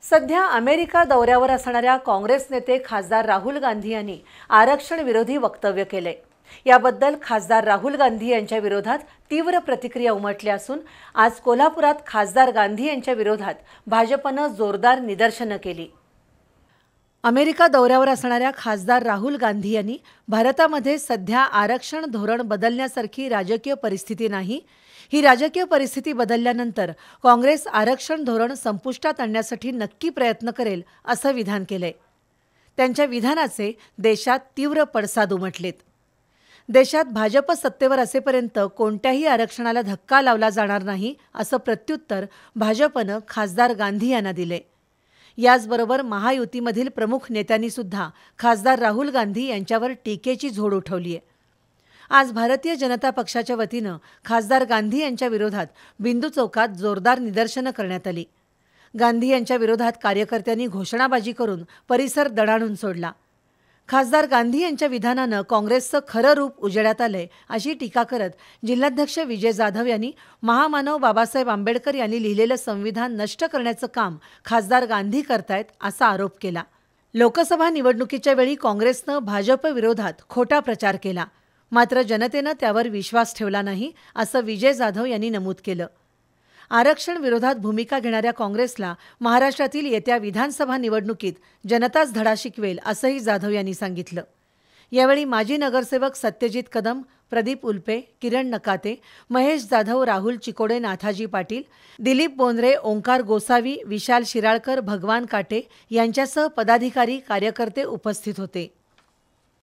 सध्या अमेरिका दौऱ्यावर असणाऱ्या काँग्रेस नेते खासदार राहुल गांधी यांनी आरक्षण विरोधी वक्तव्य केले। याबद्दल खासदार राहुल गांधी यांच्या विरोधात तीव्र प्रतिक्रिया उमटल्या असून आज कोल्हापुरात खासदार गांधी यांच्या विरोधात भाजपने जोरदार निदर्शने केली। अमेरिका दौऱ्यावर असणाऱ्या खासदार राहुल गांधी यांनी भारतामध्ये सध्या आरक्षण धोरण बदलण्यासारखी राजकीय परिस्थिती नाही, ही राजकीय परिस्थिती बदलल्यानंतर काँग्रेस आरक्षण धोरण संपुष्टात आणण्यासाठी नक्की प्रयत्न करेल असं विधान केले। त्यांच्या विधानाचे देशात तीव्र पडसाद उमटलेत। देशात भाजप सत्तेवर असेपर्यंत कोणत्याही आरक्षणाला धक्का लावला जाणार नाही असं प्रत्युत्तर भाजपने खासदार गांधी यांना दिले। याचबरोबर महायुतीमधील प्रमुख नेत्यांनी सुद्धा खासदार राहुल गांधी यांच्यावर टीकेची झोड उठवली आहे। आज भारतीय जनता पक्षाच्या वतीने खासदार गांधी यांच्या विरोधात बिंदू चौकात जोरदार निदर्शने करण्यात आली। गांधी यांच्या विरोधात कार्यकर्त्यांनी घोषणाबाजी करून परिसर दणाणून सोडला। खासदार गांधी यांच्या विधानाने काँग्रेसचं खरं रूप उजेडात आलंय अशी टीका करत जिल्हाध्यक्ष विजय जाधव यांनी महामानव बाबासाहेब आंबेडकर यांनी लिहिलेलं संविधान नष्ट करण्याचं काम खासदार गांधी करतायत असा आरोप केला। लोकसभा निवडणुकीच्या वेळी काँग्रेसने भाजप विरोधात खोटा प्रचार केला, मात्र जनतेने त्यावर विश्वास ठेवला नाही असं विजय जाधव यांनी नमूद केलं। आरक्षण विरोधात भूमिका घेणाऱ्या काँग्रेसला महाराष्ट्रातील येत्या विधानसभा निवडणुकीत जनताच धडा शिकवेल असंही जाधव यांनी सांगितलं। यावेळी माजी नगरसेवक सत्यजित कदम, प्रदीप उल्पे, किरण नकाते, महेश जाधव, राहुल चिकोडे, नाथाजी पाटील, दिलीप बोंद्रे, ओंकार गोसावी, विशाल शिराळकर, भगवान काटे यांच्यासह पदाधिकारी कार्यकर्ते उपस्थित होते।